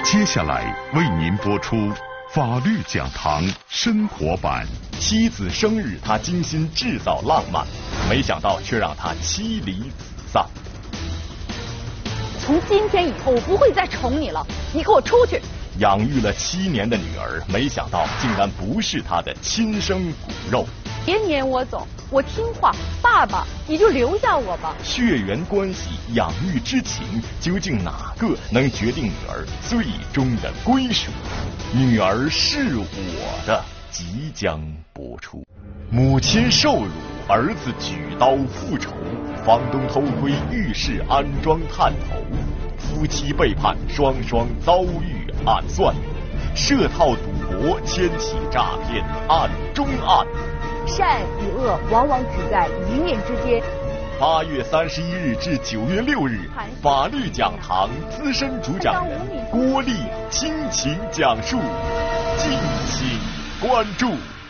接下来为您播出法律讲堂生活版。 妻子生日，他精心制造浪漫，没想到却让他妻离子散。 从今天以后，我不会再宠你了，你给我出去！ 养育了7年的女儿，没想到竟然不是他的亲生骨肉。 别撵我走，我听话，爸爸你就留下我吧。 血缘关系、养育之情，究竟哪个能决定女儿最终的归属？女儿是我的即将播出。母亲受辱，儿子举刀复仇，房东偷窥浴室安装探头，夫妻背叛，双双遭遇暗算，设套赌博，牵起诈骗，暗中暗。 善与恶往往只在一念之间。 8月31日至9月6日，法律讲堂资深主讲人郭丽倾情讲述，敬请关注。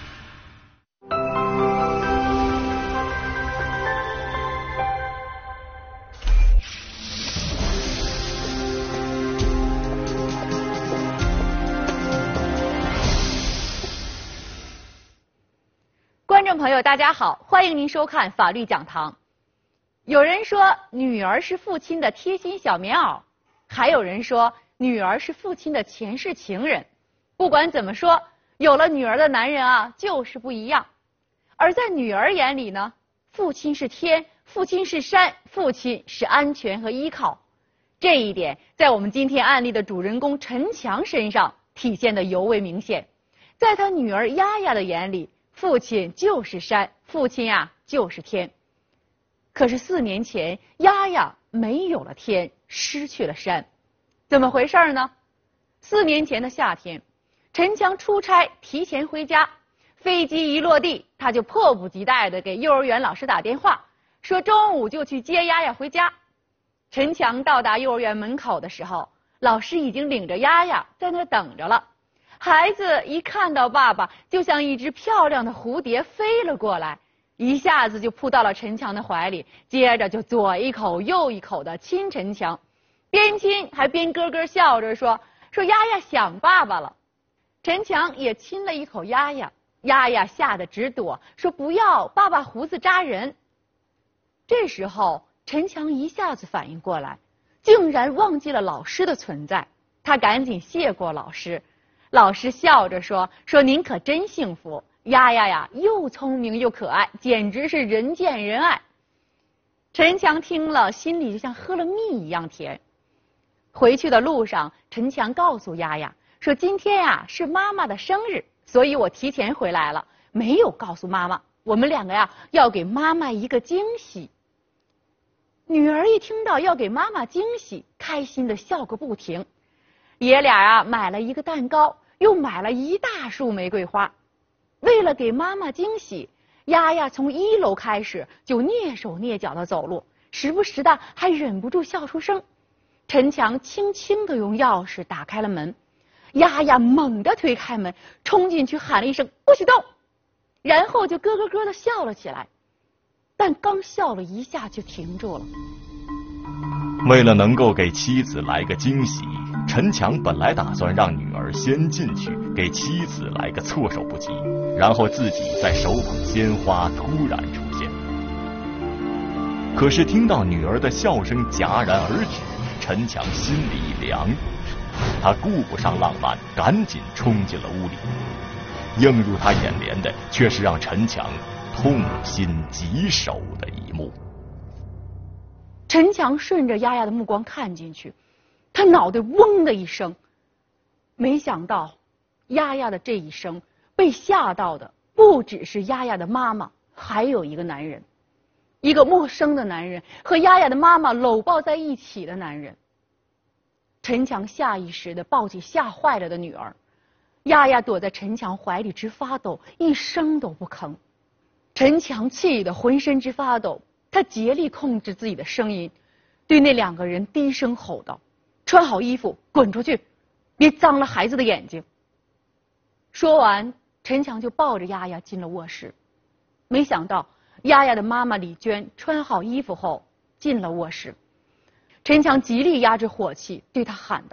观众朋友大家好，欢迎您收看法律讲堂。有人说女儿是父亲的贴心小棉袄，还有人说女儿是父亲的前世情人。不管怎么说，有了女儿的男人啊就是不一样。而在女儿眼里呢，父亲是天，父亲是山，父亲是安全和依靠。这一点在我们今天案例的主人公陈强身上体现得尤为明显。在他女儿丫丫的眼里，父亲就是山，父亲呀就是天。可是4年前，丫丫没有了天，失去了山，怎么回事呢？4年前的夏天，陈强出差提前回家，飞机一落地，他就迫不及待地给幼儿园老师打电话，说中午就去接丫丫回家。陈强到达幼儿园门口的时候，老师已经领着丫丫在那等着了。孩子一看到爸爸，就像一只漂亮的蝴蝶飞了过来，一下子就扑到了陈强的怀里，接着就左一口右一口的亲陈强，边亲还边咯咯笑着说丫丫想爸爸了。陈强也亲了一口丫丫，丫丫吓得直躲，说不要，爸爸胡子扎人。这时候陈强一下子反应过来，竟然忘记了老师的存在，他赶紧谢过老师。老师笑着说您可真幸福，丫丫呀又聪明又可爱，简直是人见人爱。陈强听了，心里就像喝了蜜一样甜。回去的路上，陈强告诉丫丫说今天呀是妈妈的生日，所以我提前回来了，没有告诉妈妈，我们2个呀要给妈妈一个惊喜。女儿一听到要给妈妈惊喜，开心的笑个不停。爷俩啊买了一个蛋糕，又买了一大束玫瑰花。为了给妈妈惊喜，丫丫从1楼开始就蹑手蹑脚的走路，时不时的还忍不住笑出声。陈强轻轻地用钥匙打开了门，丫丫猛地推开门，冲进去喊了一声不许动，然后就咯咯咯的笑了起来，但刚笑了一下就停住了。 为了能够给妻子来个惊喜，陈强本来打算让女儿先进去，给妻子来个措手不及，然后自己再手捧鲜花突然出现。可是听到女儿的笑声戛然而止，陈强心里一凉，他顾不上浪漫，赶紧冲进了屋里。映入他眼帘的却是让陈强痛心疾首的一幕。 陈强顺着丫丫的目光看进去，他脑袋嗡的一声，没想到丫丫的这一声被吓到的不只是丫丫的妈妈，还有一个男人，一个陌生的男人，和丫丫的妈妈搂抱在一起的男人。陈强下意识地抱起吓坏了的女儿，丫丫躲在陈强怀里直发抖，一声都不吭。陈强气得浑身直发抖，他竭力控制自己的声音，对那2个人低声吼道：穿好衣服滚出去，别脏了孩子的眼睛。说完，陈强就抱着丫丫进了卧室。没想到丫丫的妈妈李娟穿好衣服后进了卧室，陈强极力压制火气，对她喊道：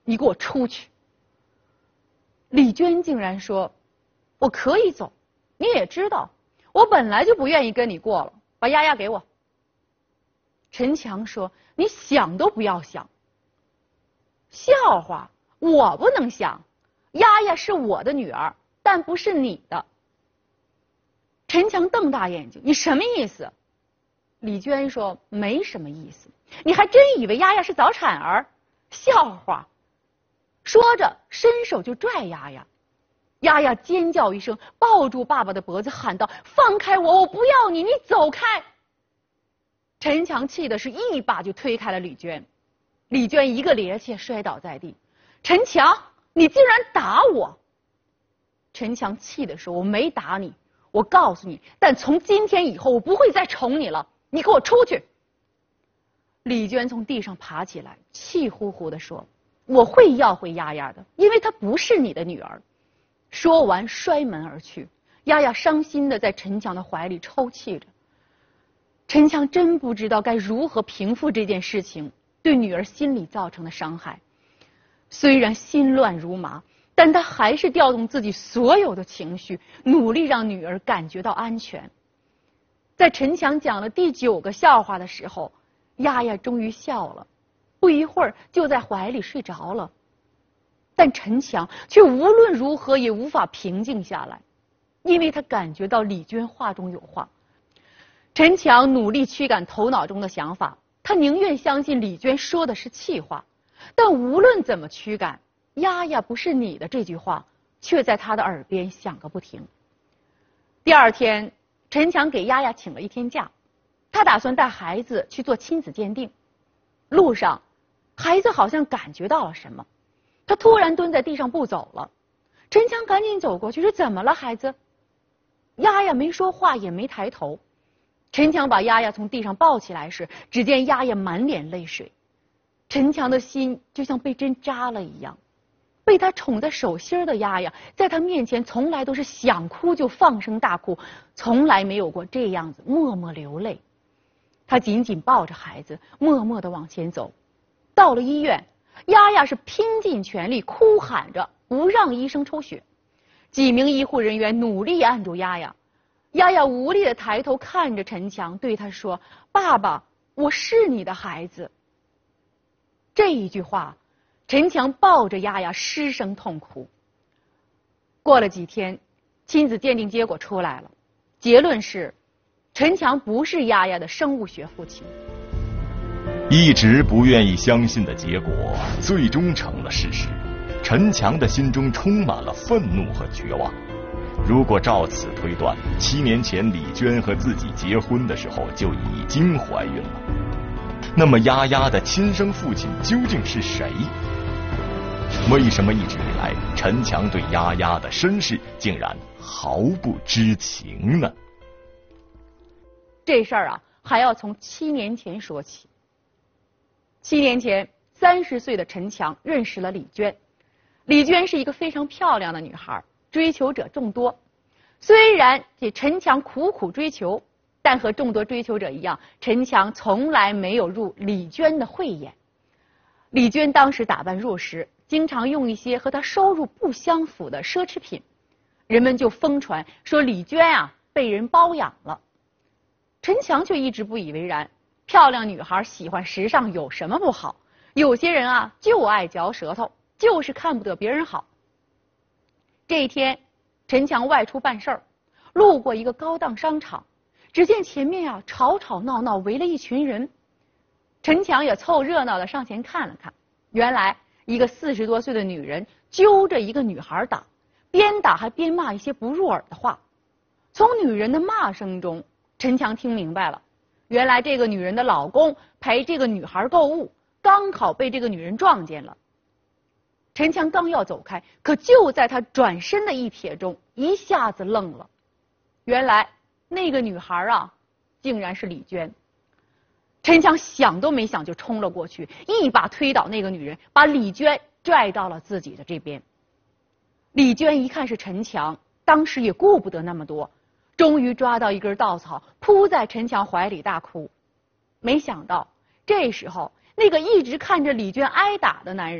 你给我出去。李娟竟然说，我可以走，你也知道，我本来就不愿意跟你过了，把丫丫给我。陈强说，你想都不要想。笑话，我不能想，丫丫是我的女儿，但不是你的。陈强瞪大眼睛，你什么意思？李娟说，没什么意思，你还真以为丫丫是早产儿？笑话。说着伸手就拽丫丫，丫丫尖叫一声，抱住爸爸的脖子喊道，放开我，我不要你，你走开。陈强气的是一把就推开了李娟，李娟一个趔趄摔倒在地。陈强，你竟然打我！陈强气的说，我没打你，我告诉你，但从今天以后我不会再宠你了，你给我出去。李娟从地上爬起来，气呼呼地说，我会要回丫丫的，因为她不是你的女儿。说完摔门而去。丫丫伤心地在陈强的怀里抽泣着。陈强真不知道该如何平复这件事情对女儿心理造成的伤害。虽然心乱如麻，但他还是调动自己所有的情绪，努力让女儿感觉到安全。在陈强讲了第9个笑话的时候，丫丫终于笑了，不一会儿就在怀里睡着了。但陈强却无论如何也无法平静下来，因为他感觉到李娟话中有话。陈强努力驱赶头脑中的想法，他宁愿相信李娟说的是气话，但无论怎么驱赶，丫丫不是你的这句话却在他的耳边响个不停。第二天，陈强给丫丫请了1天假，他打算带孩子去做亲子鉴定。路上，孩子好像感觉到了什么，他突然蹲在地上不走了。陈强赶紧走过去，说，怎么了孩子？丫丫没说话，也没抬头。陈强把丫丫从地上抱起来时，只见丫丫满脸泪水。陈强的心就像被针扎了一样，被他宠在手心的丫丫，在他面前从来都是想哭就放声大哭，从来没有过这样子默默流泪。他紧紧抱着孩子，默默地往前走。到了医院，丫丫是拼尽全力哭喊着不让医生抽血。几名医护人员努力按住丫丫，丫丫无力地抬头看着陈强，对他说，爸爸，我是你的孩子。这一句话，陈强抱着丫丫失声痛哭。过了几天，亲子鉴定结果出来了，结论是陈强不是丫丫的生物学父亲。 一直不愿意相信的结果最终成了事实，陈强的心中充满了愤怒和绝望。如果照此推断，7年前李娟和自己结婚的时候就已经怀孕了，那么丫丫的亲生父亲究竟是谁？为什么一直以来陈强对丫丫的身世竟然毫不知情呢？ 这事儿啊，还要从7年前说起。7年前，30岁的陈强认识了李娟。李娟是一个非常漂亮的女孩，追求者众多。虽然这陈强苦苦追求，但和众多追求者一样，陈强从来没有入李娟的慧眼。李娟当时打扮入时，经常用一些和她收入不相符的奢侈品，人们就疯传说李娟啊被人包养了。陈强却一直不以为然，漂亮女孩喜欢时尚有什么不好？有些人啊就爱嚼舌头，就是看不得别人好。这一天，陈强外出办事儿，路过一个高档商场，只见前面啊吵吵闹闹围了一群人。陈强也凑热闹的上前看了看，原来一个40多岁的女人揪着一个女孩打，边打还边骂一些不入耳的话。从女人的骂声中，陈强听明白了，原来这个女人的老公陪这个女孩购物，刚好被这个女人撞见了。陈强刚要走开，可就在他转身的一瞥中，一下子愣了。原来那个女孩啊，竟然是李娟。陈强想都没想就冲了过去，一把推倒那个女人，把李娟拽到了自己的这边。李娟一看是陈强，当时也顾不得那么多，终于抓到一根稻草，扑在陈强怀里大哭。没想到这时候，那个一直看着李娟挨打的男人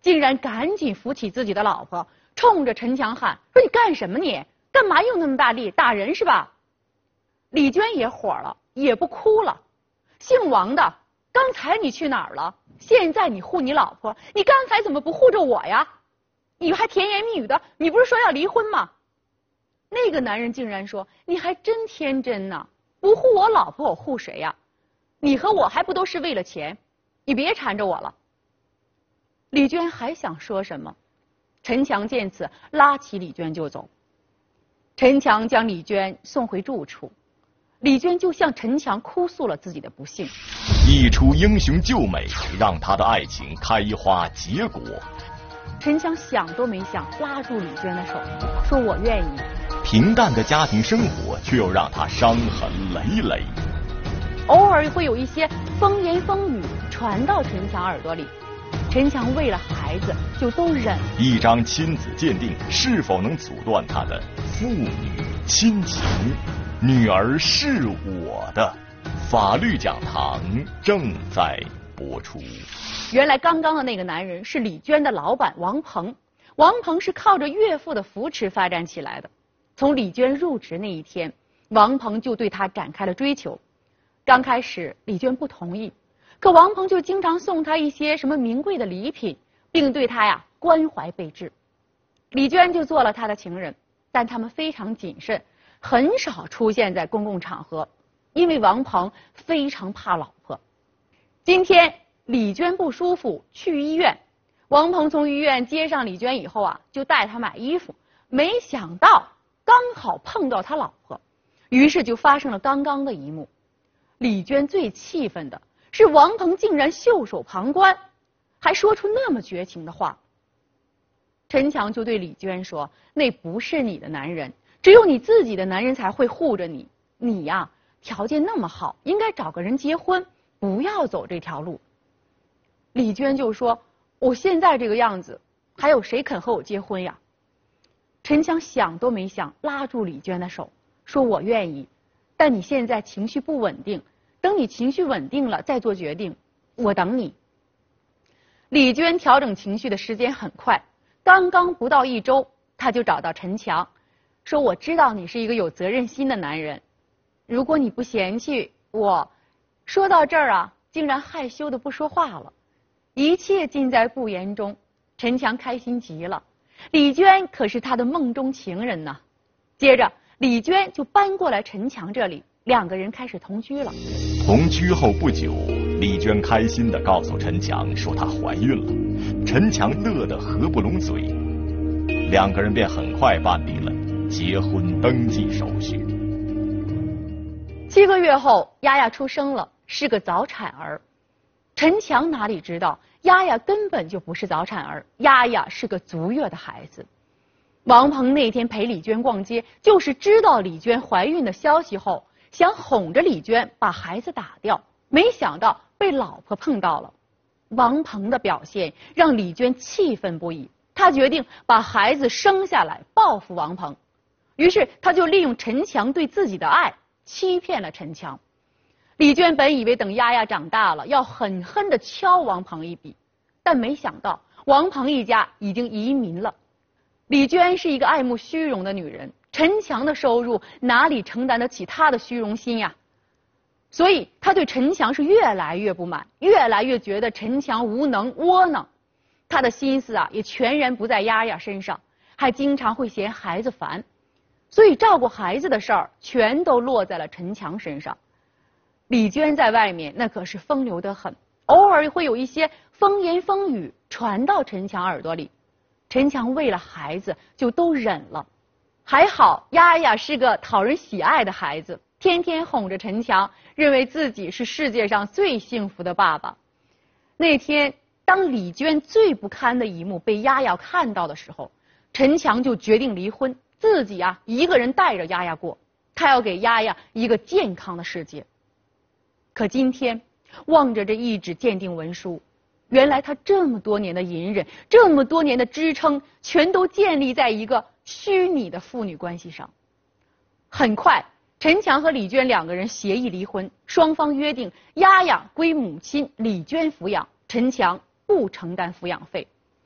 竟然赶紧扶起自己的老婆，冲着陈强喊说：“你干什么你？干嘛用那么大力打人是吧？”李娟也火了，也不哭了。姓王的，刚才你去哪儿了？现在你护你老婆，你刚才怎么不护着我呀？你还甜言蜜语的，你不是说要离婚吗？那个男人竟然说：“你还真天真呢，不护我老婆我护谁呀？你和我还不都是为了钱？你别缠着我了。”李娟还想说什么，陈强见此拉起李娟就走。陈强将李娟送回住处，李娟就向陈强哭诉了自己的不幸。 一出英雄救美，让他的爱情开花结果。 陈强想都没想，拉住李娟的手，说：“我愿意。” 平淡的家庭生活却又让他伤痕累累。 偶尔会有一些风言风语传到陈强耳朵里，陈强为了孩子就都忍。 一张亲子鉴定是否能阻断他的父女亲情？女儿是我的，法律讲堂正在播出。 原来刚刚的那个男人是李娟的老板王鹏，王鹏是靠着岳父的扶持发展起来的。从李娟入职那一天，王鹏就对她展开了追求。刚开始李娟不同意，可王鹏就经常送她一些什么名贵的礼品，并对她关怀备至。李娟就做了他的情人，但他们非常谨慎，很少出现在公共场合，因为王鹏非常怕老婆。今天李娟不舒服去医院，王鹏从医院接上李娟以后就带她买衣服，没想到刚好碰到他老婆，于是就发生了刚刚的一幕。李娟最气愤的是王鹏竟然袖手旁观，还说出那么绝情的话。陈强就对李娟说：“那不是你的男人，只有你自己的男人才会护着你。你条件那么好，应该找个人结婚，不要走这条路。”李娟就说：“我现在这个样子，还有谁肯和我结婚呀？”陈强想都没想，拉住李娟的手，说：“我愿意，但你现在情绪不稳定，等你情绪稳定了再做决定，我等你。”李娟调整情绪的时间很快，刚刚不到1周，她就找到陈强，说：“我知道你是一个有责任心的男人，如果你不嫌弃我。”说到这儿竟然害羞的不说话了。一切尽在不言中，陈强开心极了。李娟可是他的梦中情人呢。接着李娟就搬过来陈强这里，两个人开始同居了。 同居后不久，李娟开心地告诉陈强说她怀孕了，陈强乐得合不拢嘴，两个人便很快办理了结婚登记手续。 7个月后，丫丫出生了，是个早产儿。陈强哪里知道丫丫根本就不是早产儿，丫丫是个足月的孩子。王鹏那天陪李娟逛街，就是知道李娟怀孕的消息后，想哄着李娟把孩子打掉，没想到被老婆碰到了。王鹏的表现让李娟气愤不已，她决定把孩子生下来报复王鹏。于是她就利用陈强对自己的爱，欺骗了陈强。李娟本以为等丫丫长大了要狠狠地敲王鹏一笔，但没想到王鹏一家已经移民了。李娟是一个爱慕虚荣的女人，陈强的收入哪里承担得起她的虚荣心呀？所以她对陈强是越来越不满，越来越觉得陈强无能窝囊。她的心思也全然不在丫丫身上，还经常会嫌孩子烦，所以照顾孩子的事儿全都落在了陈强身上。李娟在外面那可是风流得很，偶尔会有一些风言风语传到陈强耳朵里，陈强为了孩子就都忍了。还好丫丫是个讨人喜爱的孩子，天天哄着陈强，认为自己是世界上最幸福的爸爸。那天当李娟最不堪的一幕被丫丫看到的时候，陈强就决定离婚，自己一个人带着丫丫过，他要给丫丫一个健康的世界。可今天望着这一纸鉴定文书，原来他这么多年的隐忍，这么多年的支撑，全都建立在一个虚拟的父女关系上。很快陈强和李娟两个人协议离婚，双方约定丫丫归母亲李娟抚养，陈强不承担抚养费。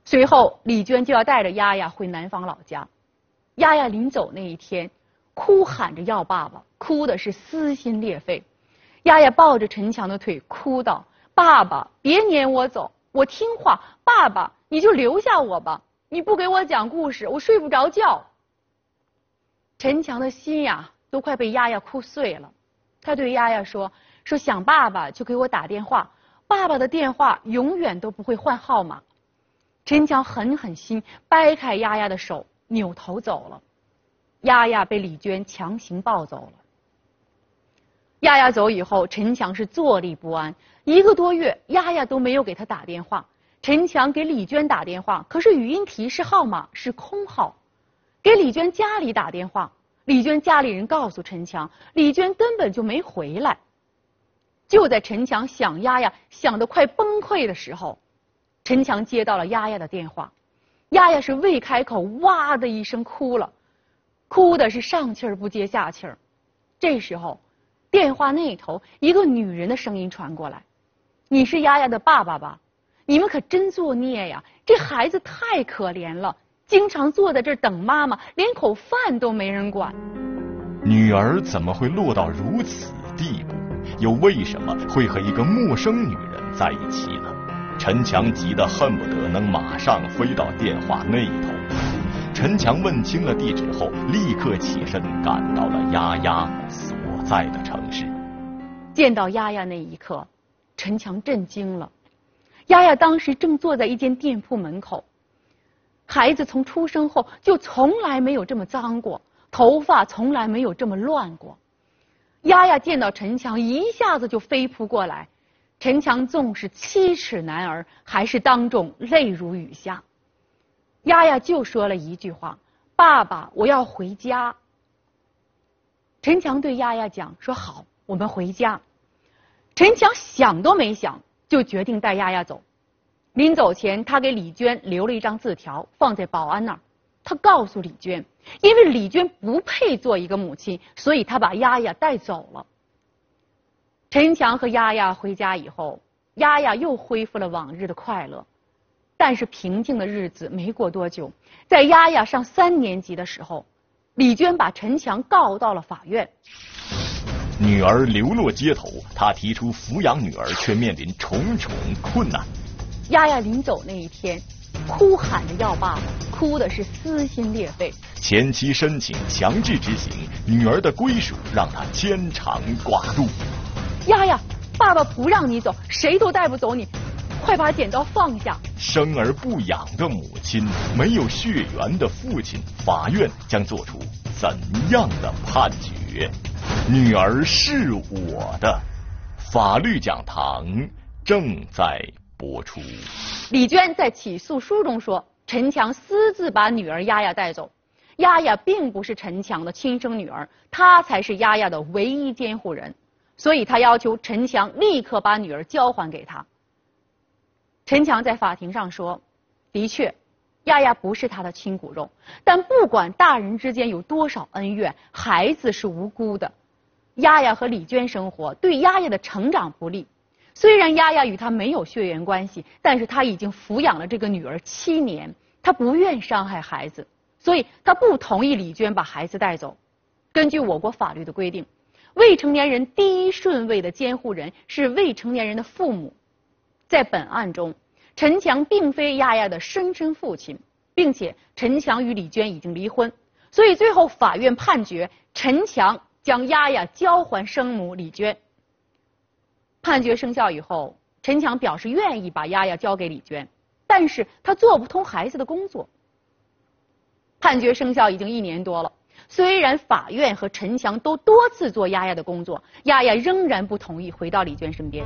随后，李娟就要带着丫丫回南方老家。丫丫临走那一天，哭喊着要爸爸，哭的是撕心裂肺。丫丫抱着陈强的腿，哭道：“爸爸，别撵我走，我听话。爸爸，你就留下我吧，你不给我讲故事，我睡不着觉。”陈强的心呀，都快被丫丫哭碎了。他对丫丫说：“想爸爸就给我打电话，爸爸的电话永远都不会换号码。”陈强狠心掰开丫丫的手，扭头走了。丫丫被李娟强行抱走了。丫丫走以后，陈强是坐立不安，1个多月，丫丫都没有给他打电话。陈强给李娟打电话，可是语音提示号码是空号。给李娟家里打电话，李娟家里人告诉陈强，李娟根本就没回来。就在陈强想丫丫想得快崩溃的时候，陈强接到了丫丫的电话。丫丫是未开口，哇的一声哭了，哭的是上气儿不接下气儿。这时候，电话那头一个女人的声音传过来：“你是丫丫的爸爸吧？你们可真作孽呀！这孩子太可怜了，经常坐在这儿等妈妈，连口饭都没人管。” 女儿怎么会落到如此地步？又为什么会和一个陌生女人在一起呢？陈强急得恨不得能马上飞到电话那一头。陈强问清了地址后，立刻起身赶到了丫丫所在的城市。 见到丫丫那一刻，陈强震惊了。丫丫当时正坐在一间店铺门口，孩子从出生后就从来没有这么脏过，头发从来没有这么乱过。丫丫见到陈强，一下子就飞扑过来。陈强纵是7尺男儿，还是当众泪如雨下。丫丫就说了一句话：“爸爸，我要回家。”陈强对丫丫讲说：“好，我们回家。”陈强想都没想，就决定带丫丫走。临走前，他给李娟留了一张字条，放在保安那儿。他告诉李娟，因为李娟不配做一个母亲，所以他把丫丫带走了。陈强和丫丫回家以后，丫丫又恢复了往日的快乐。但是平静的日子没过多久，在丫丫上3年级的时候，李娟把陈强告到了法院。 女儿流落街头，她提出抚养女儿，却面临重重困难。 丫丫临走那一天，哭喊着要爸爸，哭的是撕心裂肺。 前妻申请强制执行，女儿的归属让她牵肠挂肚。 丫丫，爸爸不让你走，谁都带不走你，快把剪刀放下。 生而不养的母亲，没有血缘的父亲，法院将做出怎样的判决？女儿是我的，法律讲堂正在播出。 李娟在起诉书中说，陈强私自把女儿丫丫带走，丫丫并不是陈强的亲生女儿，她才是丫丫的唯一监护人，所以他要求陈强立刻把女儿交还给他。陈强在法庭上说，的确，丫丫不是他的亲骨肉，但不管大人之间有多少恩怨，孩子是无辜的。丫丫和李娟生活对丫丫的成长不利，虽然丫丫与他没有血缘关系，但是他已经抚养了这个女儿7年，他不愿伤害孩子，所以他不同意李娟把孩子带走。根据我国法律的规定，未成年人第1顺位的监护人是未成年人的父母。在本案中，陈强并非丫丫的生身父亲，并且陈强与李娟已经离婚，所以最后法院判决陈强将丫丫交还生母李娟。判决生效以后，陈强表示愿意把丫丫交给李娟，但是他做不通孩子的工作。判决生效已经1年多了，虽然法院和陈强都多次做丫丫的工作，丫丫仍然不同意回到李娟身边。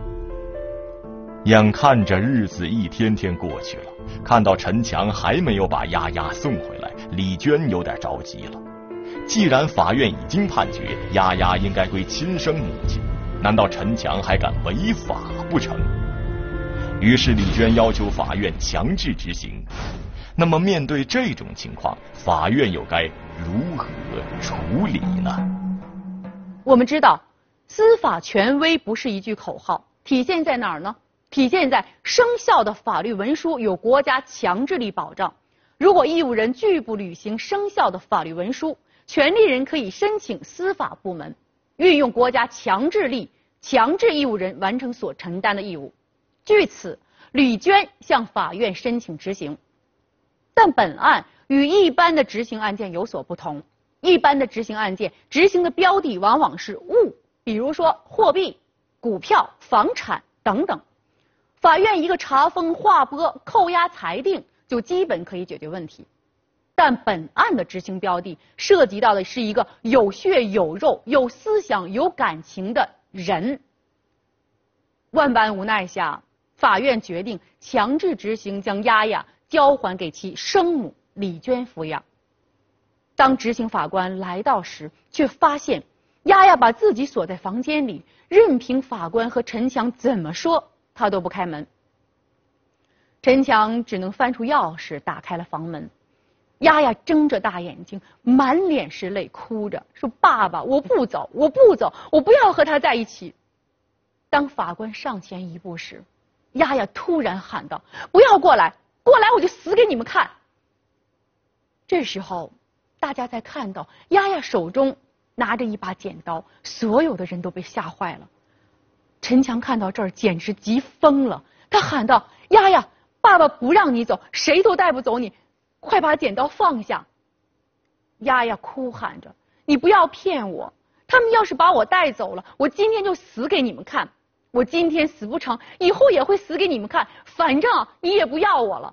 眼看着日子一天天过去了，看到陈强还没有把丫丫送回来，李娟有点着急了。既然法院已经判决丫丫应该归亲生母亲，难道陈强还敢违法不成？于是李娟要求法院强制执行。那么面对这种情况，法院又该如何处理呢？我们知道，司法权威不是一句口号，体现在哪儿呢？ 体现在生效的法律文书有国家强制力保障。如果义务人拒不履行生效的法律文书，权利人可以申请司法部门运用国家强制力，强制义务人完成所承担的义务。据此，李娟向法院申请执行。但本案与一般的执行案件有所不同，一般的执行案件执行的标的往往是物，比如说货币、股票、房产等等。法院一个查封、划拨、扣押裁定就基本可以解决问题。但本案的执行标的涉及到的是一个有血有肉、有思想、有感情的人。万般无奈下，法院决定强制执行，将丫丫交还给其生母李娟抚养。当执行法官来到时，却发现丫丫把自己锁在房间里，任凭法官和陈强怎么说，他都不开门。陈强只能翻出钥匙打开了房门。丫丫睁着大眼睛，满脸是泪，哭着说：“爸爸，我不走，我不走，我不要和他在一起。”当法官上前一步时，丫丫突然喊道：“不要过来，过来我就死给你们看！”这时候，大家才看到丫丫手中拿着一把剪刀，所有的人都被吓坏了。陈强看到这儿简直急疯了，他喊道：“丫丫，爸爸不让你走，谁都带不走你，快把剪刀放下！”丫丫哭喊着：“你不要骗我，他们要是把我带走了，我今天就死给你们看。我今天死不成，以后也会死给你们看，反正你也不要我了。”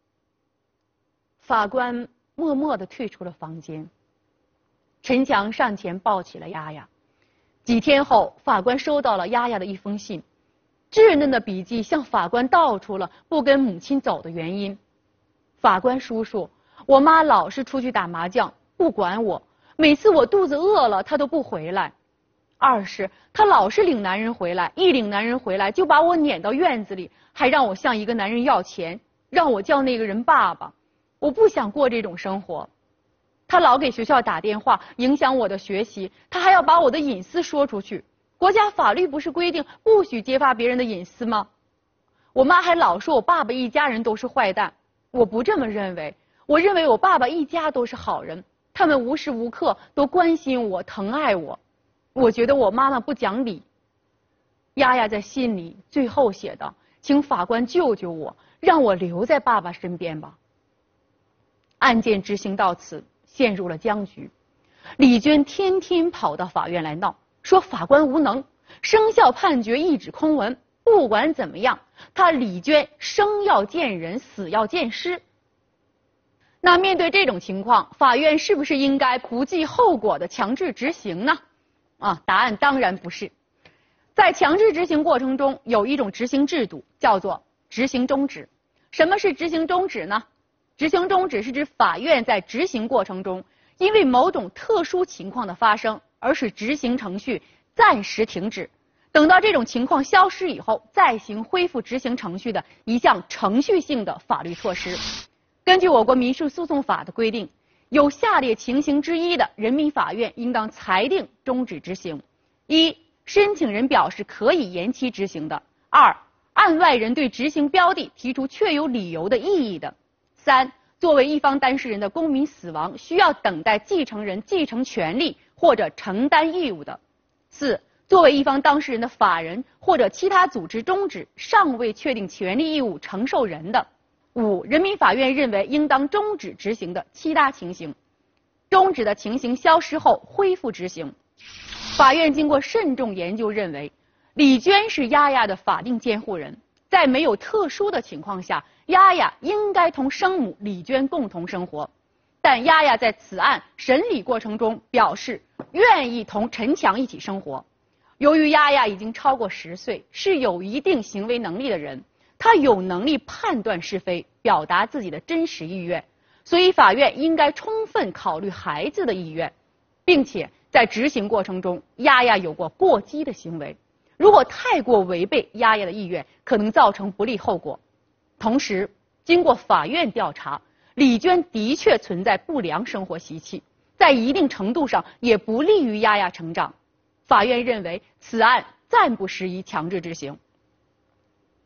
法官默默地退出了房间。陈强上前抱起了丫丫。几天后，法官收到了丫丫的一封信，稚嫩的笔迹向法官道出了不跟母亲走的原因。法官叔叔，我妈老是出去打麻将，不管我，每次我肚子饿了，她都不回来。二是她老是领男人回来，一领男人回来就把我撵到院子里，还让我向一个男人要钱，让我叫那个人爸爸。我不想过这种生活。他老给学校打电话，影响我的学习，他还要把我的隐私说出去。国家法律不是规定不许揭发别人的隐私吗？我妈还老说我爸爸一家人都是坏蛋，我不这么认为，我认为我爸爸一家都是好人，他们无时无刻都关心我、疼爱我。我觉得我妈妈不讲理。丫丫在信里最后写道：“请法官救救我，让我留在爸爸身边吧。”案件执行到此陷入了僵局。李娟天天跑到法院来闹，说法官无能，生效判决一纸空文。不管怎么样，她李娟生要见人，死要见尸。那面对这种情况，法院是不是应该不计后果的强制执行呢？答案当然不是。在强制执行过程中，有一种执行制度叫做执行终止。什么是执行终止呢？执行终止是指法院在执行过程中，因为某种特殊情况的发生，而使执行程序暂时停止，等到这种情况消失以后，再行恢复执行程序的一项程序性的法律措施。根据我国民事诉讼法的规定，有下列情形之一的，人民法院应当裁定终止执行：一、申请人表示可以延期执行的；二、案外人对执行标的提出确有理由的异议的；三、作为一方当事人的公民死亡需要等待继承人继承权利或者承担义务的；四、作为一方当事人的法人或者其他组织终止尚未确定权利义务承受人的；五、人民法院认为应当终止执行的其他情形。终止的情形消失后恢复执行。法院经过慎重研究认为，李娟是丫丫的法定监护人，在没有特殊的情况下，丫丫应该同生母李娟共同生活。但丫丫在此案审理过程中表示愿意同陈强一起生活。由于丫丫已经超过10岁，是有一定行为能力的人，她有能力判断是非，表达自己的真实意愿，所以法院应该充分考虑孩子的意愿，并且在执行过程中，丫丫有过过激的行为，如果太过违背丫丫的意愿，可能造成不利后果。同时，经过法院调查，李娟的确存在不良生活习气，在一定程度上也不利于丫丫成长。法院认为此案暂不适宜强制执行。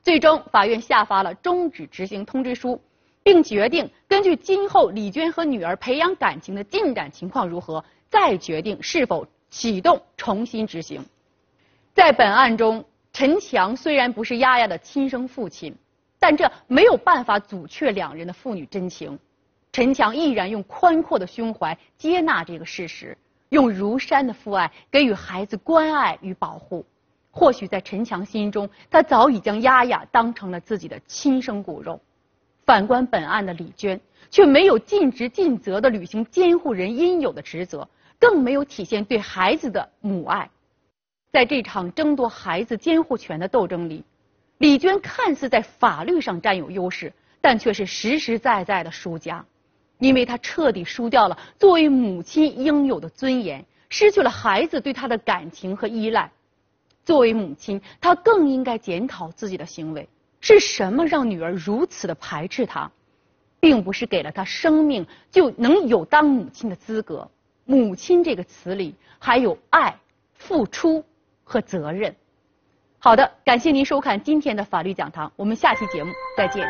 最终，法院下发了终止执行通知书，并决定根据今后李娟和女儿培养感情的进展情况如何，再决定是否启动重新执行。在本案中，陈强虽然不是丫丫的亲生父亲，但这没有办法阻却两人的父女真情。陈强毅然用宽阔的胸怀接纳这个事实，用如山的父爱给予孩子关爱与保护。或许在陈强心中，他早已将丫丫当成了自己的亲生骨肉。反观本案的李娟，却没有尽职尽责地履行监护人应有的职责，更没有体现对孩子的母爱。在这场争夺孩子监护权的斗争里，李娟看似在法律上占有优势，但却是实实在在的输家，因为她彻底输掉了作为母亲应有的尊严，失去了孩子对她的感情和依赖。作为母亲，她更应该检讨自己的行为，是什么让女儿如此的排斥她？并不是给了她生命就能有当母亲的资格。母亲这个词里还有爱、付出和责任。好的，感谢您收看今天的法律讲堂，我们下期节目再见。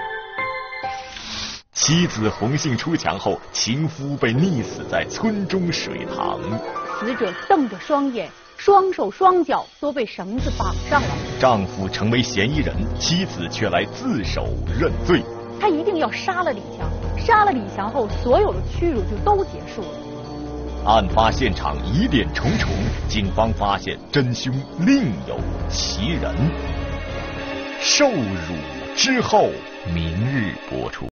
妻子洪姓出墙后，情夫被溺死在村中水塘。 死者瞪着双眼，双手双脚都被绳子绑上了。 丈夫成为嫌疑人，妻子却来自首认罪。 他一定要杀了李强，杀了李强后，所有的屈辱就都结束了。 案发现场疑点重重，警方发现真凶另有其人。受辱之后，明日播出。